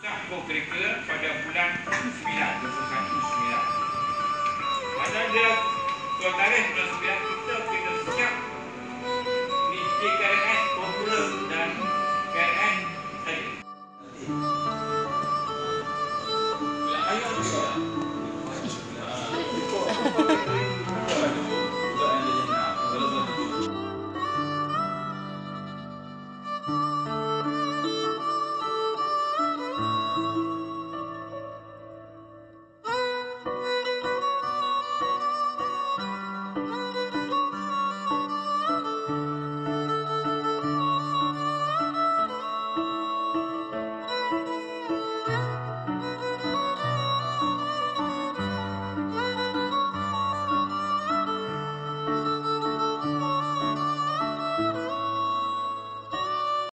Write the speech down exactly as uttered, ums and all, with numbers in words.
Sahur kereta pada bulan sembilan, dua puluh satu sembilan. Mana dia tuan tarikh bulan sembilan, kita kena siap nitikkan